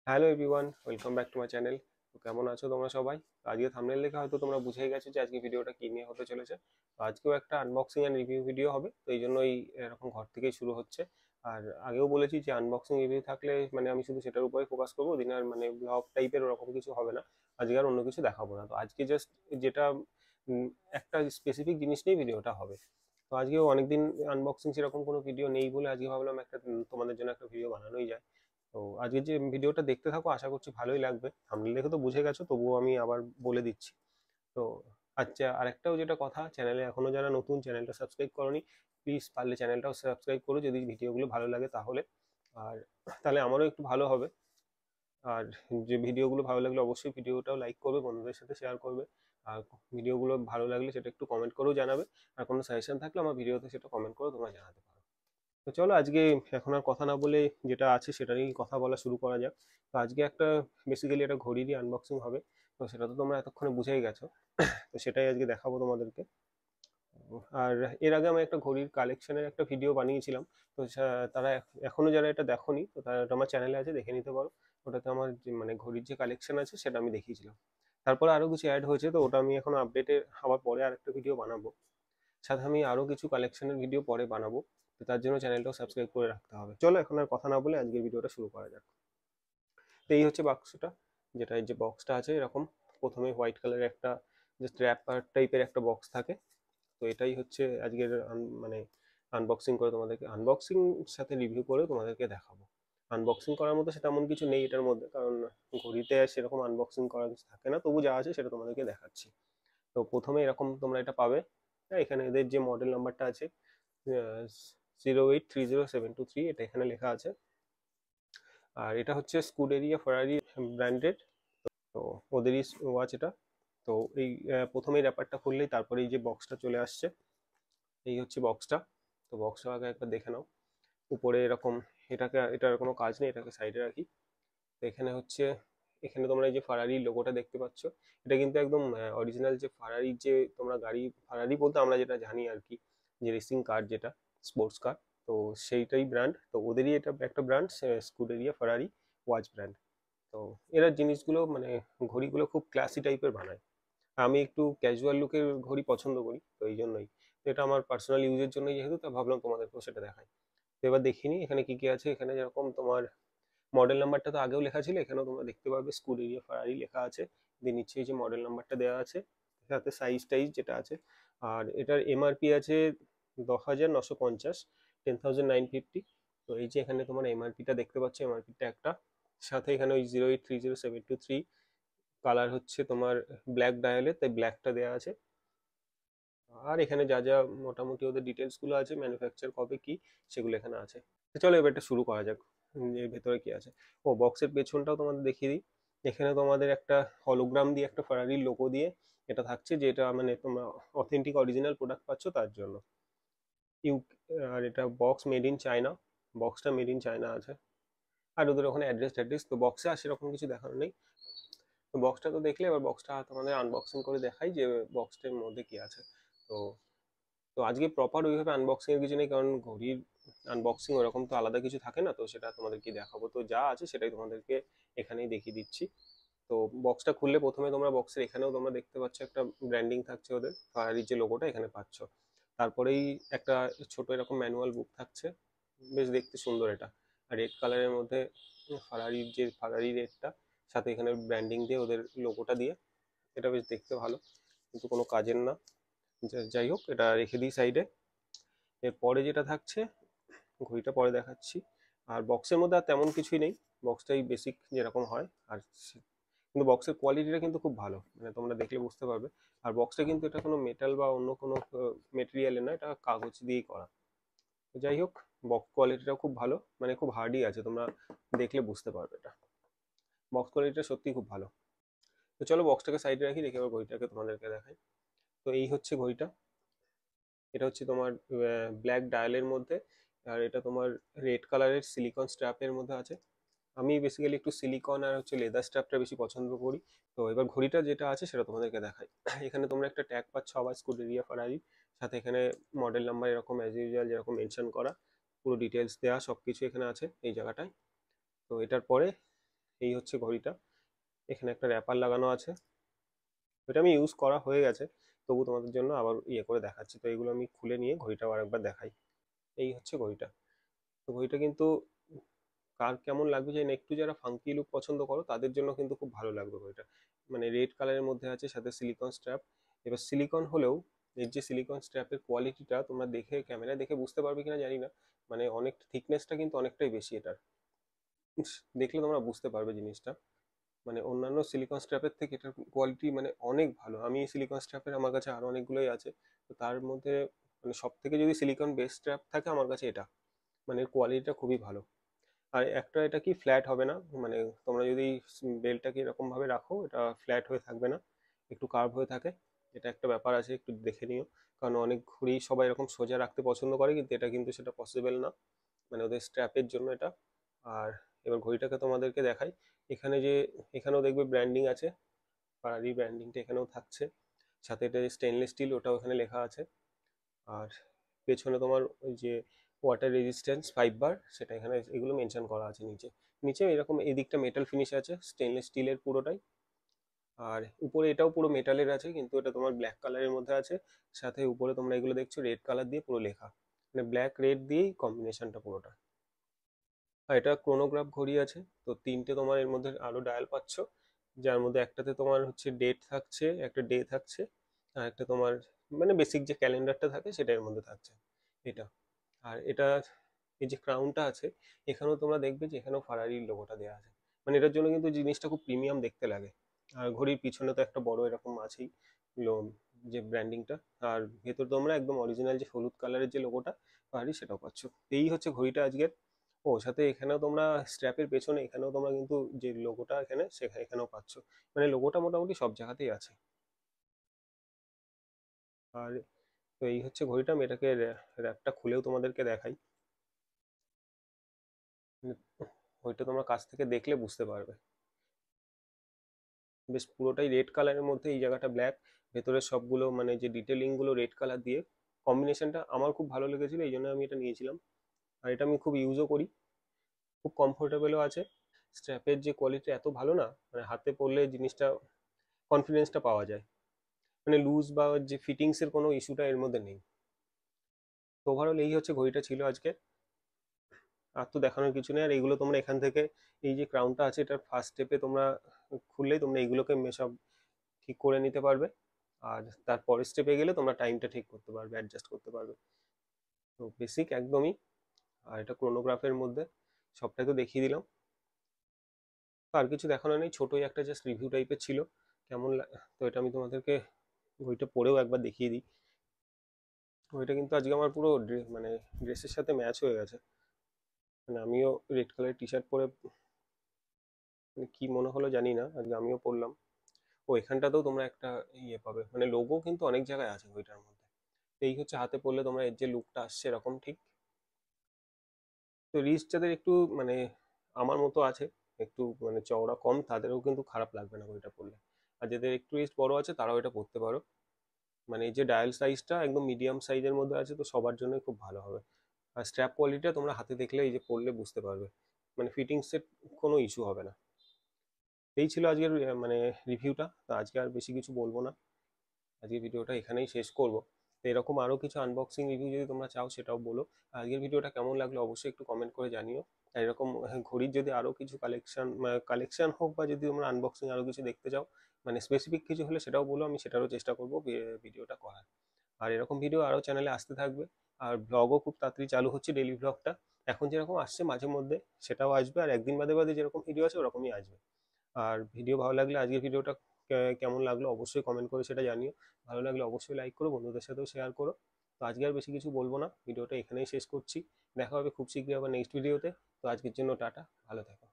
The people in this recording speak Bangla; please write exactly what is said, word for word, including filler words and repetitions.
Hello everyone, welcome back to my channel. তো কেমন আছো তোমরা সবাই? আজকে থাম্বনেল দেখে হয়তো তোমরা বুঝেই গেছো যে আজকে ভিডিওটা কি নিয়ে হতে চলেছে। তো আজকেও একটা আনবক্সিং অ্যান্ড রিভিউ ভিডিও হবে, তো এই জন্যই এরকম ঘর থেকেই শুরু হচ্ছে। আর আগেও বলেছি যে আনবক্সিং রিভিউ থাকলে মানে আমি শুধু সেটার উপরে ফোকাস করবো, দিন আর মানে ব্লগ টাইপের ওরকম কিছু হবে না। আজকে আর অন্য কিছু দেখাবো না। তো আজকে জাস্ট যেটা উম, একটা স্পেসিফিক জিনিস নিয়ে ভিডিওটা হবে। তো আজকেও অনেকদিন আনবক্সিং সেরকম কোনো ভিডিও নেই বলে আজকে ভাবলাম একটা উম, তোমাদের জন্য একটা ভিডিও বানানোই যায়। তো আজকে যে ভিডিওটা দেখতে থাকো আশা করছি ভালোই লাগবে। থাম্বনেল দেখে তো বুঝে গেছো, তবুও আমি আবার বলে দিচ্ছি। তো আচ্ছা, আরেকটাও যেটা কথা, চ্যানেলে এখনো যারা নতুন, চ্যানেলটা সাবস্ক্রাইব করনি, প্লিজ পারলে চ্যানেলটাও সাবস্ক্রাইব করো যদি ভিডিওগুলো ভালো লাগে তাহলে। আর তাহলে আমারও একটু ভালো হবে। আর যে ভিডিওগুলো ভালো লাগলে অবশ্যই ভিডিওটাও লাইক করবে, বন্ধুদের সাথে শেয়ার করবে। আর ভিডিওগুলো ভালো লাগলে সেটা একটু কমেন্ট করেও জানাবে। আর কোনো সাজেশন থাকলে আমার ভিডিওতে সেটা কমেন্ট করে তোমরা জানাতে পারো। তো চলো আজকে এখন আর কথা না বলে যেটা আছে সেটা নিয়েই কথা বলা শুরু করা যাক। তো আজকে একটা বেসিক্যালি একটা ঘড়িরই আনবক্সিং হবে। তো সেটা তো তোমরা এতক্ষণে বুঝেই গেছো। তো সেটাই আজকে দেখাবো তোমাদেরকে। আর এর আগে আমি একটা ঘড়ির কালেকশনের একটা ভিডিও বানিয়েছিলাম। তো সা- তারা এখ- এখনো যারা এটা দেখোনি, তো তারা ওটা আমার চ্যানেলে আছে, দেখে নিতে পারো। ওটাতে আমার যে মানে ঘড়ির যে কালেকশন আছে সেটা আমি দেখিয়েছিলাম। তারপরে আরো কিছু অ্যাড হয়েছে, তো ওটা আমি এখন আপডেটে হওয়ার পরে আরেকটা ভিডিও বানাবো। সাথে আমি আরো কিছু কালেকশনের ভিডিও পরে বানাবো। তো তার জন্য চ্যানেলটাও সাবস্ক্রাইব করে রাখতে হবে। চলো এখন আর কথা না বলে আজকের ভিডিওটা শুরু করা যাক। তো এই হচ্ছে বাক্সটা, যেটা এই যে বক্সটা আছে এরকম। প্রথমে হোয়াইট কালারের একটা যে স্ট্র্যাপার টাইপের একটা বক্স থাকে। তো এটাই হচ্ছে আজকের আন- মানে আনবক্সিং করে তোমাদেরকে আনবক্সিং সাথে রিভিউ করে তোমাদেরকে দেখাবো। আনবক্সিং করার মতো সেটা এমন কিছু নেই এটার মধ্যে, কারণ ঘড়িতে সেরকম আনবক্সিং করার কিছু থাকে না, তবু যা আছে সেটা তোমাদেরকে দেখাচ্ছি। তো প্রথমে এরকম তোমরা এটা পাবে। হ্যাঁ, এখানে এদের যে মডেল নাম্বারটা আছে zero eight three zero seven two three, এটা এখানে লেখা আছে। আর এটা হচ্ছে স্কুডেরিয়া ফারারি ব্র্যান্ডেড। তো ওদেরই ওয়াচ এটা। তো এই আহ, প্রথমেই র্যাপারটা খুললেই তারপরে এই যে বক্সটা চলে আসছে। এই হচ্ছে বক্সটা। তো বক্সটা আগে একবার দেখে নাও। উপরে এরকম, এটাকে এটার কোনো কাজ নেই, এটাকে সাইডে রাখি। তো এখানে হচ্ছে, এখানে তোমরা এই যে ফারারি লোগোটা দেখতে পাচ্ছ, এটা কিন্তু একদম অরিজিনাল যে ফারারি, যে তোমরা গাড়ি, ফারারি বলতে আমরা যেটা জানি আর কি, যে রেসিং কার, যেটা স্পোর্টস কার। তো সেইটাই ব্র্যান্ড, তো ওদেরই এটা একটা brand, Scuderia Ferrari watch brand. তো এরা জিনিসগুলো মানে ঘড়িগুলো খুব ক্লাসি টাইপের বানায়। আমি একটু ক্যাজুয়াল লুকের ঘড়ি পছন্দ করি, তো এই জন্যই। তো এটা আমার পার্সোনাল ইউজের জন্যই যেহেতু, তা ভাবলাম তোমাদেরকেও সেটা দেখাই। তো এবার দেখিনি এখানে কি কি আছে। এখানে যেরকম তোমার মডেল নাম্বারটা তো আগেও লেখা ছিল, এখানেও তোমরা দেখতে পাবে স্কুডেরিয়া ফারারি লেখা আছে। দিয়ে নিচে এই যে মডেল নাম্বারটা দেওয়া আছে, সাথে সাইজ টাইজ যেটা আছে। আর এটার এমআরপি আছে দশ হাজার নশো পঞ্চাশ, টেন থাউজেন্ড নাইন ফিফটি। তো এই যে এখানে তোমার এমআরপিটা দেখতে পাচ্ছ, এমআরপিটা একটা। সাথে এখানে ওই zero eight three zero seven two three colour হচ্ছে তোমার ব্ল্যাক ডায়ালে, তাই ব্ল্যাকটা দেওয়া আছে। আর এখানে যা যা মোটামুটি ওদের ডিটেলস গুলো আছে, ম্যানুফ্যাকচার কবে কি, সেগুলো এখানে আছে। তো চলো এবার এটা শুরু করা যাক। উম, এর ভেতরে কি আছে। ও, বক্সের পেছনটাও তোমাদের দেখিয়ে দিই। এখানে তোমাদের একটা হলোগ্রাম দিয়ে, একটা ফারারির লোগো দিয়ে এটা থাকছে, যে এটা মানে তোমরা অথেন্টিক অরিজিনাল প্রোডাক্ট পাচ্ছ তার জন্য। ইউ আর এটা বক্স মেড ইন চায়না, বক্সটা মেড ইন চায়না আছে। আর ওদের ওখানে অ্যাড্রেস ট্যাড্রেস, তো বক্সে আর সেরকম কিছু দেখানো নেই। তো বক্সটা তো দেখলে, এবার বক্সটা তোমাদের আনবক্সিং করে দেখাই যে বক্সটার মধ্যে কি আছে। তো তো আজকে প্রপার ওইভাবে আনবক্সিং এর কিছু নেই, কারণ ঘড়ির আনবক্সিং ওরকম তো আলাদা কিছু থাকে না, তো সেটা তোমাদেরকে দেখাবো। তো যা আছে সেটাই তোমাদেরকে এখানেই দেখিয়ে দিচ্ছি। তো বক্সটা খুললে প্রথমে তোমরা বক্সের এখানেও তোমরা দেখতে পাচ্ছ একটা ব্র্যান্ডিং থাকছে, ওদের ফারারির যে লোগোটা এখানে পাচ্ছ। তারপরেই একটা ছোট এরকম ম্যানুয়াল বুক থাকছে, বেশ দেখতে সুন্দর এটা। আর রেড কালারের মধ্যে ফারারির যে ফারারি রেডটা, সাথে এখানে ব্র্যান্ডিং দিয়ে ওদের লোগোটা দিয়ে, এটা বেশ দেখতে ভালো, কিন্তু কোনো কাজের না। যা- যাই হোক, এটা রেখে দিই সাইডে। এরপরে যেটা থাকছে, ঘড়িটা পরে দেখাচ্ছি। আর বক্সের মধ্যে আর তেমন কিছুই নেই, বক্সটাই বেসিক যেরকম হয়। আর সে- কিন্তু বক্সের কোয়ালিটিটা কিন্তু খুব ভালো, মানে তোমরা দেখলে বুঝতে পারবে। আর বক্সটা কিন্তু এটা কোনো মেটাল বা অন্য কোনো মেটেরিয়ালের না, এটা কাগজ দিয়েই করা। তো যাই হোক, বক্স কোয়ালিটিটা খুব ভালো, মানে খুব হার্ডই আছে, তোমরা দেখলে বুঝতে পারবে এটা। বক্স কোয়ালিটিটা সত্যিই খুব ভালো। তো চলো বক্সটাকে সাইডে রাখি, রেখে এবার ঘড়িটাকে তোমাদেরকে দেখাই। তো এই হচ্ছে ঘড়িটা। এটা হচ্ছে তোমার ব্ল্যাক ডায়ালের মধ্যে। আর এটা তোমার রেড কালারের সিলিকন স্ট্র্যাপের মধ্যে আছে। আমি বেসিক্যালি একটু সিলিকন আর হচ্ছে লেদার স্ট্র্যাপটা বেশি পছন্দ করি। তো এবার ঘড়িটা যেটা আছে সেটা তোমাদেরকে দেখাই। এখানে তোমরা একটা ট্যাগ পাচ্ছ আবার স্কুডেরিয়া ফারারি, সাথে এখানে মডেল নাম্বার এরকম অ্যাজ ইউজুয়াল যেরকম মেনশন করা, পুরো ডিটেলস দেওয়া সব কিছু এখানে আছে এই জায়গাটায়। তো এটার পরে এই হচ্ছে ঘড়িটা, এখানে একটা র্যাপার লাগানো আছে, ওইটা আমি ইউজ করা হয়ে গেছে, তবু তোমাদের জন্য আবার ইয়ে করে দেখাচ্ছি। তো এগুলো আমি খুলে নিয়ে ঘড়িটাও আরেকবার দেখাই। এই হচ্ছে ঘড়িটা। তো ঘড়িটা কিন্তু কার কেমন লাগবে জানি না, একটু যারা ফাঙ্কি লুক পছন্দ করো তাদের জন্য কিন্তু খুব ভালো লাগবে ঘড়িটা। মানে রেড কালারের মধ্যে আছে, সাথে সিলিকন স্ট্র্যাপ। এবার সিলিকন হলেও এর যে সিলিকন স্ট্র্যাপের কোয়ালিটিটা তোমরা দেখে ক্যামেরায় দেখে বুঝতে পারবে কিনা জানি না, মানে অনেক থিকনেসটা কিন্তু অনেকটাই বেশি এটার। ইস, দেখলে তোমরা বুঝতে পারবে জিনিসটা, মানে অন্যান্য সিলিকন স্ট্র্যাপের থেকে এটার কোয়ালিটি মানে অনেক ভালো। আমি সিলিকন স্ট্র্যাপের আমার কাছে আরো অনেকগুলোই আছে, তো তার মধ্যে মানে সব থেকে যদি সিলিকন বেস স্ট্র্যাপ থাকে আমার কাছে এটা, মানে এর কোয়ালিটিটা খুবই ভালো। আর একটা এটা কি ফ্ল্যাট হবে না, মানে তোমরা যদি বেলটাকে এরকম ভাবে রাখো এটা ফ্ল্যাট হয়ে থাকবে না, একটু কার্ভ হয়ে থাকে। এটা একটা ব্যাপার আছে, একটু দেখে নিও, কারণ অনেক ঘড়ি সবাই এরকম সোজা রাখতে পছন্দ করে, কিন্তু এটা কিন্তু সেটা পসিবল না, মানে ওদের স্ট্র্যাপের জন্য এটা। আর এবার ঘড়িটাকে তোমাদেরকে দেখাই, এখানে যে এখানেও দেখবে ব্র্যান্ডিং আছে, ফারারি ব্র্যান্ডিংটা এখানেও থাকছে, সাথে এটা স্টেনলেস স্টিল ওটাও এখানে লেখা আছে। আর পেছনে তোমার ওই যে ওয়াটার রেজিস্ট্যান্স ফাইভ বার, সেটা এখানে এগুলো মেনশন করা আছে নিচে। নিচে এরকম এই দিকটা মেটাল ফিনিশ আছে, স্টেনলেস স্টিলের পুরোটাই। আর উপরে এটাও পুরো মেটালের আছে, কিন্তু এটা তোমার ব্ল্যাক কালারের মধ্যে আছে, সাথে উপরে তোমরা এগুলো দেখছো রেড কালার দিয়ে পুরো লেখা, মানে ব্ল্যাক রেড দিয়েই কম্বিনেশনটা পুরোটা। আর এটা ক্রোনোগ্রাফ ঘড়ি আছে, তো তিনটে তোমার এর মধ্যে আরো ডায়াল পাচ্ছ, যার মধ্যে একটাতে তোমার হচ্ছে ডেট থাকছে, একটা ডে থাকছে, আর একটা তোমার মানে বেসিক যে ক্যালেন্ডারটা থাকে সেটা এর মধ্যে থাকছে এটা। আর এটা এই যে ক্রাউনটা আছে, এখানেও তোমরা দেখবে যে এখানেও ফারারির লোগোটা দেওয়া আছে, মানে এটার জন্য কিন্তু জিনিসটা খুব প্রিমিয়াম দেখতে লাগে। আর ঘড়ির পিছনে তো একটা বড় এরকম আছেই লো- যে ব্র্যান্ডিংটা। আর ভেতর তোমরা একদম অরিজিনাল যে হলুদ কালারের যে লোগোটা ফারারি সেটাও পাচ্ছ। এই হচ্ছে ঘড়িটা আজকের। ও সাথে এখানেও তোমরা স্ট্র্যাপের পেছনে এখানেও তোমরা কিন্তু যে লোগোটা এখানে সেখানে এখানেও পাচ্ছ, মানে লোগোটা মোটামুটি সব জায়গাতেই আছে। আর তো এই হচ্ছে ঘড়িটা, আমি এটাকে র্যাপটা খুলেও তোমাদেরকে দেখাই, ওইটা তোমরা কাছ থেকে দেখলে বুঝতে পারবে। বেশ পুরোটাই রেড কালারের মধ্যে, এই জায়গাটা ব্ল্যাক, ভেতরের সবগুলো মানে যে ডিটেলিং গুলো রেড কালার দিয়ে, কম্বিনেশনটা আমার খুব ভালো লেগেছিল, এই জন্য আমি এটা নিয়েছিলাম। আর এটা আমি খুব ইউজও করি, খুব কমফোর্টেবলও আছে। স্ট্র্যাপের যে কোয়ালিটি এত ভালো না, মানে হাতে পরলে জিনিসটা কনফিডেন্সটা পাওয়া যায়, মানে লুজ বা যে ফিটিংস এর কোনো ইস্যুটা এর মধ্যে নেই। তো ওভারঅল এই হচ্ছে ঘড়িটা ছিল আজকে। আর তো দেখানোর কিছু নেই। আর এইগুলো তোমরা এখান থেকে এই যে ক্রাউনটা আছে এটার ফার্স্ট স্টেপে তোমরা খুললেই তোমরা এইগুলোকে সব ঠিক করে নিতে পারবে, আর তারপরের স্টেপে গেলে তোমরা টাইমটা ঠিক করতে পারবে, অ্যাডজাস্ট করতে পারবে। তো বেসিক একদমই। আর এটা ক্রোনোগ্রাফের মধ্যে সবটাই তো দেখিয়ে দিলাম, আর কিছু দেখানো নেই, ছোটই একটা জাস্ট রিভিউ টাইপের ছিল কেমন লা- তো এটা আমি তোমাদেরকে ওইটা পরেও একবার দেখিয়ে দিই। ওইটা কিন্তু আজকে আমার পুরো ড্রে- মানে ড্রেসের সাথে ম্যাচ হয়ে গেছে, মানে আমিও রেড কালার টি শার্ট পরে, মানে কি মনে হলো জানি না, আজকে আমিও পরলাম। ও এখানটাতেও তোমরা একটা ইয়ে পাবে, মানে লোগো কিন্তু অনেক জায়গায় আছে ওইটার মধ্যে। এই হচ্ছে হাতে পরলে তোমরা এর যে লুকটা আসছে এরকম ঠিক। তো রিস্ট যাদের একটু মানে আমার মতো আছে, একটু মানে চওড়া কম, তাদেরও কিন্তু খারাপ লাগবে না ওইটা পরলে। আর যাদের একটু রিস্ট বড় আছে তারাও এটা পরতে পারো, মানে এই যে ডায়াল সাইজটা একদম মিডিয়াম সাইজের মধ্যে আছে, তো সবার জন্যই খুব ভালো হবে। আর স্ট্র্যাপ কোয়ালিটিটা তোমরা হাতে দেখলে এই যে পরলে বুঝতে পারবে, মানে ফিটিংসের কোনো ইস্যু হবে না। এই ছিল আজকের আহ, মানে রিভিউটা। তো আজকে আর বেশি কিছু বলবো না, আজকের ভিডিওটা এখানেই শেষ করব। তো এরকম আরও কিছু আনবক্সিং রিভিউ যদি তোমরা চাও সেটাও বলো। আর আজকের ভিডিওটা কেমন লাগলো অবশ্যই একটু কমেন্ট করে জানিও। আর এরকম আহ, ঘড়ির যদি আরও কিছু কালেকশন কালেকশন হোক, বা যদি তোমরা আনবক্সিং আরও কিছু দেখতে চাও, মানে স্পেসিফিক কিছু হলে সেটাও বলো, আমি সেটারও চেষ্টা করবো ভিডিওটা করার। আর এরকম ভিডিও আরও চ্যানেলে আসতে থাকবে। আর ব্লগও খুব তাড়াতাড়ি চালু হচ্ছে, ডেলি ব্লগটা এখন যেরকম আসছে মাঝে মধ্যে সেটাও আসবে, আর একদিন বাদে বাদে যেরকম ভিডিও আছে ওরকমই আসবে। আর ভিডিও ভালো লাগলে আজকের ভিডিওটা কে- কেমন লাগলো অবশ্যই কমেন্ট করে সেটা জানিও। ভালো লাগলে অবশ্যই লাইক করো, বন্ধুদের সাথেও শেয়ার করো। তো আজকে আর বেশি কিছু বলবো না, ভিডিওটা এখানেই শেষ করছি। দেখা হবে খুব শীঘ্রই আবার নেক্সট ভিডিওতে। তো আজকের জন্য টাটা, ভালো থাকো।